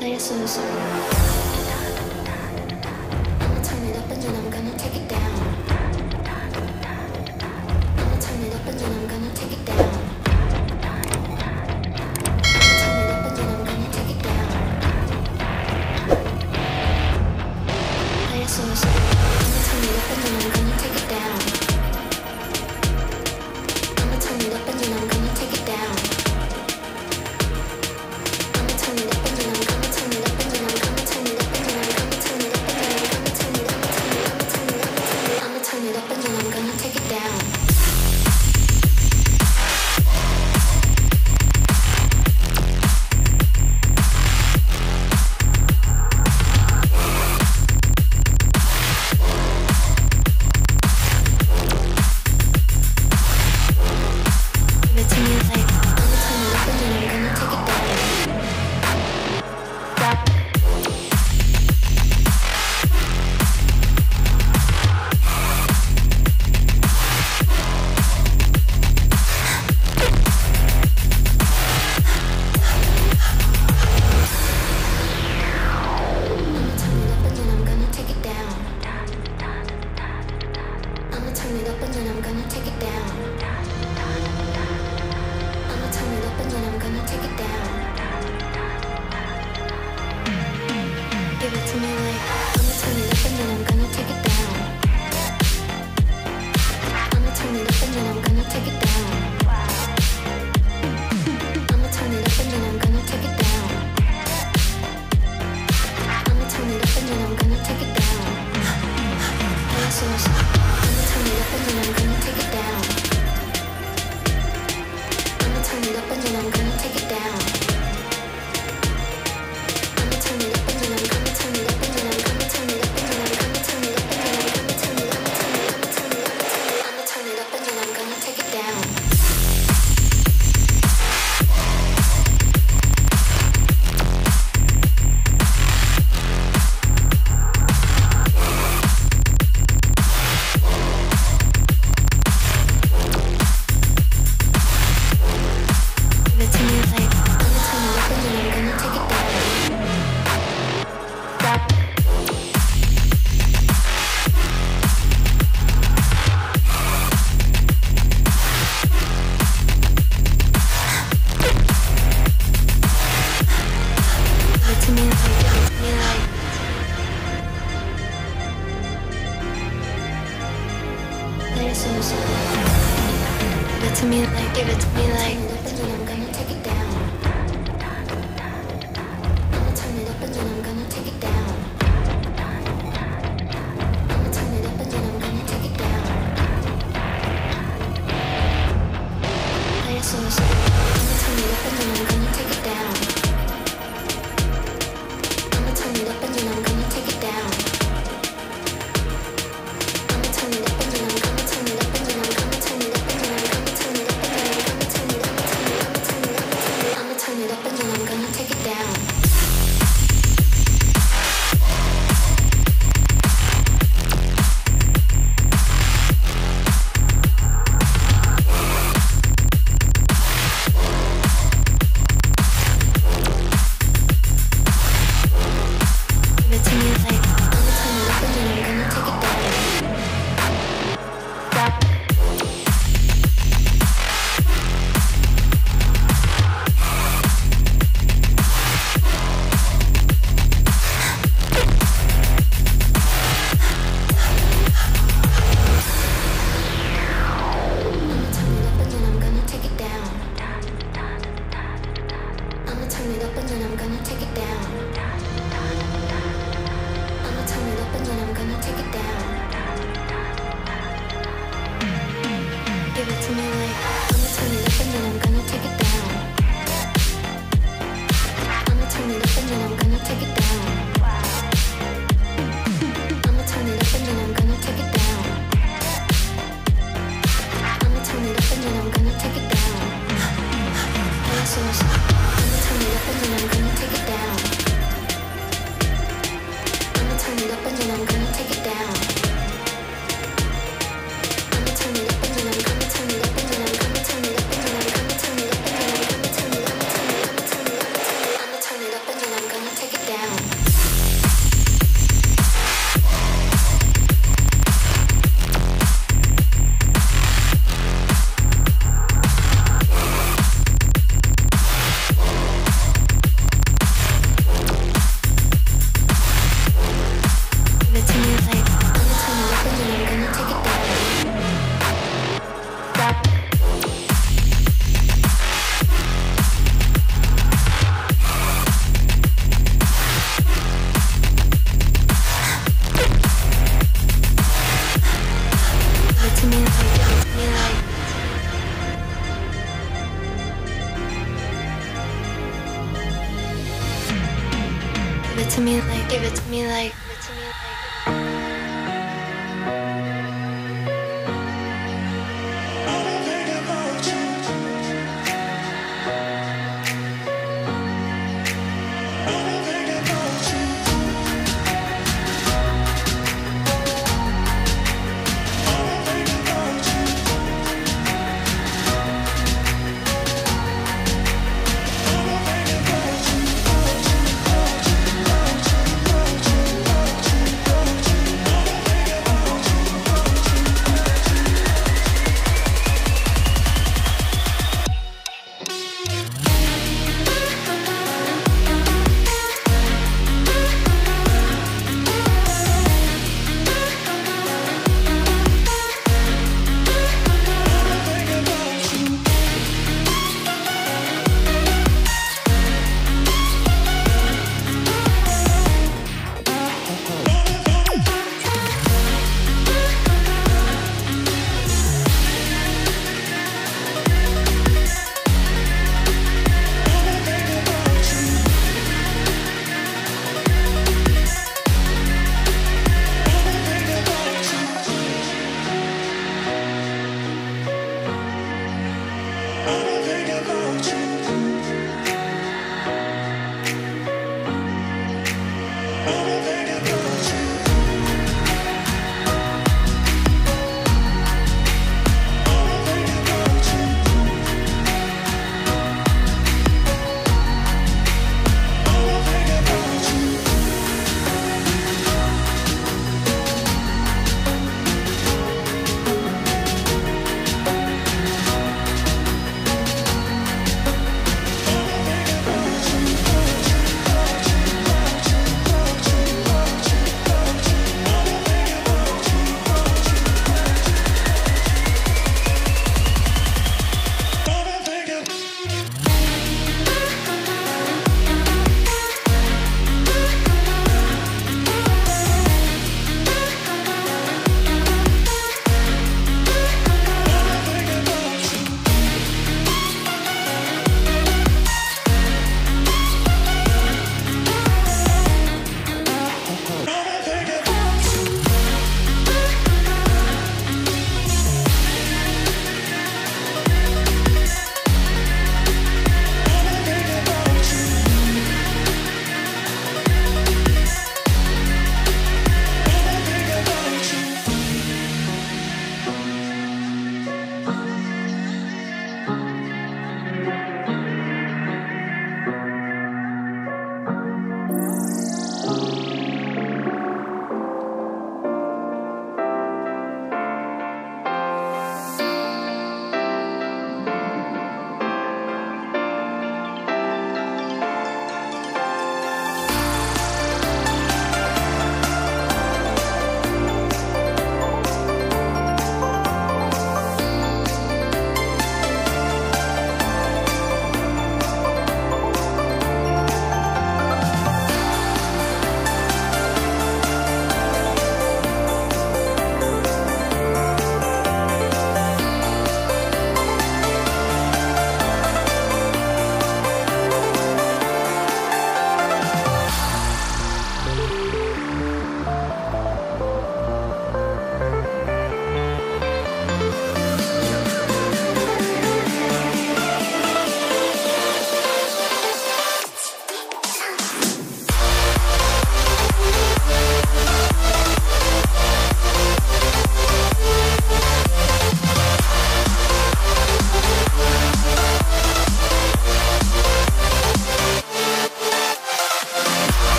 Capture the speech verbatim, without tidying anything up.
This is. I'ma turn it up and then I'm gonna take it down. I'ma turn it up and then I'm gonna take it down. I'ma turn it up and then I'm gonna take it down. This is. I'ma turn it up and then I'm gonna take it down. I'ma turn it up and then I'm gonna take it down. I'ma turn it up and then I'm gonna turn it up and then I'm gonna turn it up and then I'm gonna turn it up and then I'm gonna turn it up and then I'm gonna turn it up and then I'ma turn it up and then I'm gonna take it down. Give it to me like I'ma turn it up and then I'm gonna take it down. Drop it. I'ma turn it up and then I'm gonna take it down. I'ma turn it up and then I'm gonna take it down. I'ma turn it up and then I'm gonna take it down. Give it to me like I'ma turn it up and then I'm gonna take it down. I'ma turn it up and then I'm gonna take it down. I'ma turn it up and then I'm gonna take it down. I'ma turn it up and then I'm gonna take it down. This is. I'ma turn it up and then I'm gonna take it down. I'ma turn it up and then I'm gonna take it down. I'ma turn it up and then I'm gonna turn it up and then I'm gonna turn it up and then I'm gonna turn it up and then I'm gonna turn it up and then I'm gonna turn it up and then I'ma turn it up and then I'm gonna take it down. Give it to me like I'ma turn it up and then I'm gonna take it down. Drop it. Give it to me like, give it to me like. This is. Give it to me like, give it to me like. Turn it up and then I'm gonna take it down. I'ma turn it up and then I'm gonna take it down. I'ma turn it up and then I'm gonna take it down. This is. I'ma turn it up and then I'm gonna take it down. I'ma turn it up and then I'm gonna take it down. I'ma turn it up and then I'm gonna turn it up and then I'm gonna turn it up and then I'm gonna turn it up and then I'm gonna turn it up and then I'ma turn it up and then I'ma turn it up and then I'm gonna take it down. Give it to me like I'ma turn it up and then I'm gonna take it down. Drop it. I'ma turn it up and then I'm gonna take it down. I'ma turn it up and then I'm gonna take it down. I'ma turn it up and then I'm gonna take it down. Give it to me like I'ma turn it up and then I'm gonna take it down. I'ma turn it up and then I'm gonna take it down. I'ma turn it up and then I'm gonna take it down. I'ma turn it up and then I'm gonna take it down. This is. I'ma turn it up and then I'm gonna take it down. I'ma turn it up and then I'm gonna take it down. I'ma turn it up and then I'm gonna turn it up and then I'm gonna turn it up and then I'm gonna turn it up and then I'm gonna turn it up and then I'm gonna turn it up and then I'm gonna turn it up and then I'm gonna take it Give it to me like, give it to me like, give it to me like.